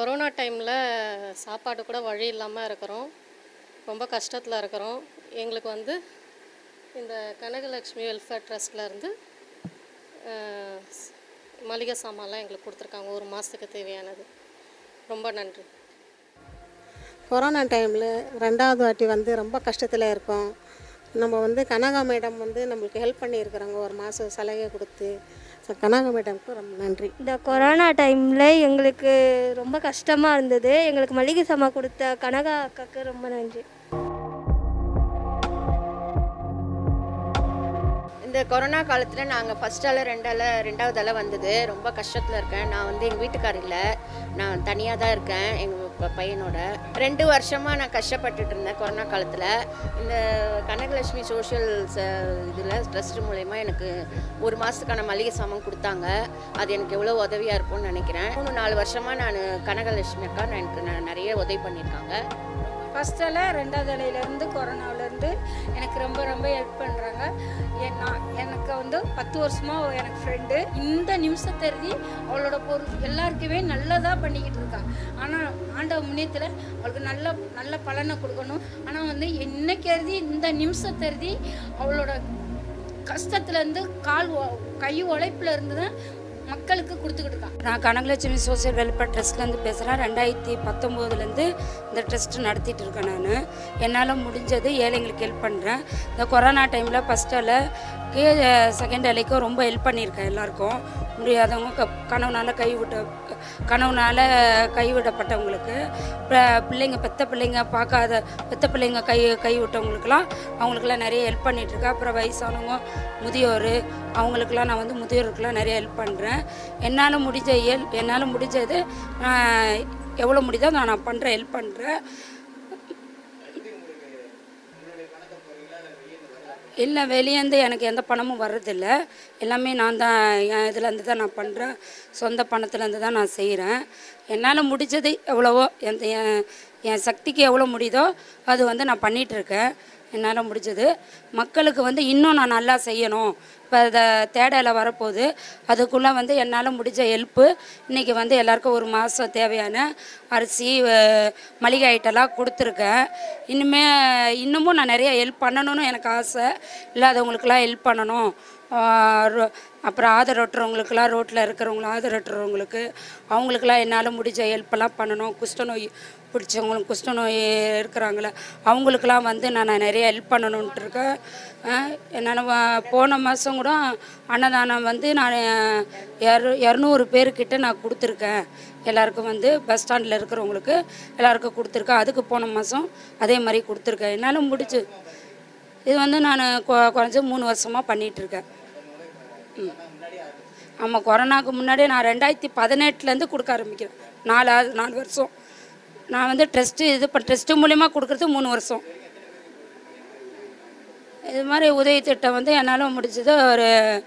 Corona டைமில் சாப்பாடு கூட வழி இல்லாமல் இருக்கிறோம். ரொம்ப கஷ்டத்தில் இருக்கிறோம். எங்களுக்கு வந்து இந்த கனகலட்சுமி வெல்ஃபேர் ட்ரஸ்ட்லேருந்து மளிகை சாமான்லாம் எங்களுக்கு கொடுத்துருக்காங்க. ஒரு மாதத்துக்கு தேவையானது. ரொம்ப நன்றி. கொரோனா டைமில் 2வது வாட்டி வந்து ரொம்ப கஷ்டத்தில் இருக்கோம். நம்ம வந்து கனகா மேடம் வந்து நம்மளுக்கு ஹெல்ப் பண்ணியிருக்கிறாங்க. ஒரு மாதம் சலுகை கொடுத்து. கனகா மேடம்க்கு ரொம்ப நன்றி. இந்த கொரோனா டைமில் எங்களுக்கு ரொம்ப கஷ்டமாக இருந்தது. எங்களுக்கு மளிகை சாமான் கொடுத்த கனகா அக்காவுக்கு ரொம்ப நன்றி. இந்த கொரோனா காலத்தில் நாங்கள் ஃபஸ்ட் அலை 2வது அலை வந்தது. ரொம்ப கஷ்டத்தில் இருக்கேன். நான் வந்து எங்கள் வீட்டுக்காரர் இல்லை, நான் தனியாக தான் இருக்கேன் எங்கள் பையனோட. 2 வருஷமாக நான் கஷ்டப்பட்டுட்டு இருந்தேன் கொரோனா காலத்தில். இந்த கனகலட்சுமி சோஷியல் இதில் ட்ரஸ்ட் மூலயமா எனக்கு ஒரு மாதத்துக்கான மளிகை சாமான் கொடுத்தாங்க. அது எனக்கு எவ்வளோ உதவியாக இருக்கும்னு நினைக்கிறேன். 3-4 வருஷமாக நான் கனகலட்சுமி அக்கா எனக்கு நிறைய உதவி பண்ணியிருக்காங்க. ஃபஸ்ட் அலை 2வது அலையிலேருந்து கொரோனாவிலேருந்து எனக்கு ரொம்ப ஹெல்ப் பண்ணுறாங்க. எனக்கு வந்து 10 வருஷமாக எனக்கு ஃப்ரெண்டு. இந்த நிமிஷத்தருதி அவளோட எல்லாருக்குமே நல்லதாக பண்ணிக்கிட்டு இருக்கா. ஆனால் ஆண்டவ முன்னேத்தில் அவளுக்கு நல்ல பலனை கொடுக்கணும். ஆனால் வந்து இன்னைக்கு இந்த நிமிஷத்தருதி அவளோட கஷ்டத்துலேருந்து கை உழைப்பில் இருந்து தான் மக்களுக்கு கொடுத்துக்கிட்டு இருக்கான். நான் கனகலட்சுமி சோசியல் வெல்ஃபேர் ட்ரஸ்ட்லேருந்து பேசுகிறேன். 2019லேருந்து இந்த ட்ரஸ்ட் நடத்திட்டு இருக்கேன். நான் என்னால் முடிஞ்சது ஏழைங்களுக்கு ஹெல்ப் பண்ணுறேன். இந்த கொரோனா டைமில் ஃபஸ்ட் அலைக்கு செகண்ட் அலைக்கும் ரொம்ப ஹெல்ப் பண்ணியிருக்கேன். எல்லாருக்கும் முடியாதவங்க கனவுனால் கைவிடப்பட்டவங்களுக்கு, பெத்த பிள்ளைங்க பார்க்காத பெத்த பிள்ளைங்க கைவிட்டவங்களுக்கெல்லாம் அவங்களுக்கெல்லாம் நிறைய ஹெல்ப் பண்ணிகிட்ருக்கேன். அப்புறம் வயசானவங்க, முதியோர், அவங்களுக்கெல்லாம் நான் வந்து முதியோருக்கெல்லாம் நிறைய ஹெல்ப் பண்ணுறேன். என்னால் முடிஞ்சது எவ்வளோ முடியுதோ நான் பண்ணுறேன், ஹெல்ப் பண்ணுறேன். இல்லை, வெளியேருந்து எனக்கு எந்த பணமும் வர்றதில்லை. எல்லாமே நான் தான் என் இதுலேருந்து தான் நான் பண்ணுறேன். சொந்த பணத்துலேருந்து தான் நான் செய்கிறேன். என்னால் முடிஞ்சது எவ்வளவோ என் சக்திக்கு எவ்வளோ முடியுதோ அது வந்து நான் பண்ணிகிட்ருக்கேன். என்னால் முடிஞ்சது மக்களுக்கு வந்து இன்னும் நான் நல்லா செய்யணும். இப்போ இதை தேடலை வரப்போகுது. அதுக்குள்ளே வந்து என்னால் முடிஞ்ச ஹெல்ப்பு இன்றைக்கி வந்து எல்லாருக்கும் ஒரு மாதம் தேவையான அரிசி, மளிகை ஐட்டம்லாம் கொடுத்துருக்கேன். இன்னமும் நான் நிறைய ஹெல்ப் பண்ணணும்னு எனக்கு ஆசை. இல்லாதவங்களுக்கெல்லாம் ஹெல்ப் பண்ணணும். அப்புறம் ஆதரவற்றவங்களுக்கெல்லாம், ரோட்டில் இருக்கிறவங்களும் ஆதரவற்றவங்களுக்கு அவங்களுக்கெல்லாம் என்னால் முடிஞ்ச ஹெல்ப்பெல்லாம் பண்ணணும். குஷ்டநோய் பிடிச்சவங்களும், குஷ்டநோய் இருக்கிறாங்களே அவங்களுக்கெல்லாம் வந்து நான் நிறைய ஹெல்ப் பண்ணணுன்ட்டு இருக்கேன். என்னால் போன மாதம் கூட அன்னதானம் வந்து நான் 200 பேர்கிட்ட நான் கொடுத்துருக்கேன். எல்லாருக்கும் வந்து பஸ் ஸ்டாண்டில் இருக்கிறவங்களுக்கு எல்லாருக்கும் கொடுத்துருக்கேன். அதுக்கு போன மாதம் அதே மாதிரி கொடுத்துருக்கேன். என்னால் முடிச்சு இது வந்து நான் குறைஞ்ச 3 வருஷமாக பண்ணிகிட்ருக்கேன். ஆமாம், கொரோனாவுக்கு முன்னாடியே நான் 2018லேருந்து கொடுக்க ஆரம்பிக்கிறேன். 4 வருஷம் நான் வந்து ட்ரஸ்ட்டு மூலிமா கொடுக்குறது 3 வருஷம். இது மாதிரி உதவி திட்டம் வந்து என்னால் முடிஞ்சது ஒரு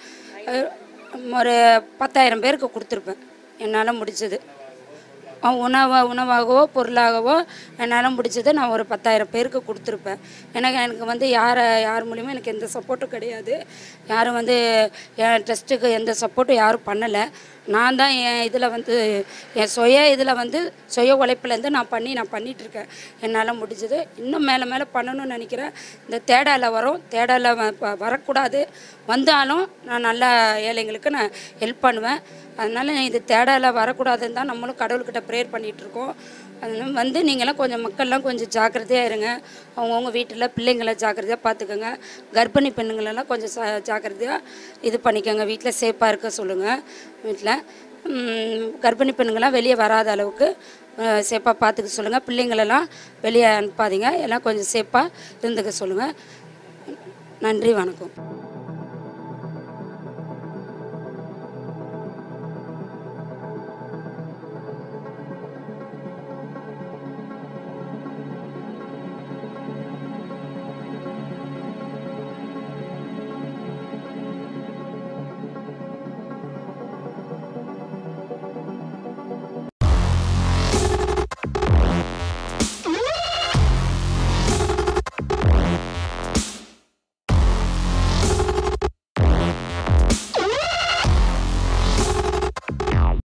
10,000 பேருக்கு கொடுத்துருப்பேன். என்னால் முடிஞ்சது உணவாகவோ பொருளாகவோ என்னால் முடிச்சது நான் ஒரு 10,000 பேருக்கு கொடுத்துருப்பேன். எனக்கு வந்து யார் மூலிமா எனக்கு எந்த சப்போர்ட்டும் கிடையாது. யாரும் வந்து என் ட்ரஸ்ட்டுக்கு எந்த சப்போர்ட்டும் யாரும் பண்ணலை. நான் தான் என் இதில் வந்து என் சுய உழைப்புலேருந்து நான் பண்ணிகிட்ருக்கேன். என்னால் முடிஞ்சது இன்னும் மேலே பண்ணணும்னு நினைக்கிறேன். இந்த தேடலை தேடலை வரக்கூடாது. வந்தாலும் நான் நல்லா ஏழைங்களுக்கு நான் ஹெல்ப் பண்ணுவேன். அதனால் இது தேடலை வரக்கூடாதுன்னு தான் நம்மளும் கடவுள்கிட்ட ப்ரேயர் பண்ணிகிட்ருக்கோம். அதனால் வந்து நீங்களாம் கொஞ்சம் மக்கள்லாம் கொஞ்சம் ஜாக்கிரதையாக இருங்க. அவங்கவுங்க வீட்டில் பிள்ளைங்களை ஜாக்கிரதையாக பார்த்துக்கோங்க. கர்ப்பிணி பெண்களெல்லாம் கொஞ்சம் ஜாக்கிரதையாக இது பண்ணிக்கோங்க. வீட்டில் சேஃபாக இருக்க சொல்லுங்கள். வீட்டில் கர்ப்பிணி பெண்கள்லாம் வெளியே வராத அளவுக்கு சேஃபாக பார்த்துக்க சொல்லுங்கள். பிள்ளைங்களெல்லாம் வெளியே அனுப்பாதீங்க. எல்லாம் கொஞ்சம் சேஃபாக இருந்துக்க சொல்லுங்கள். நன்றி, வணக்கம்.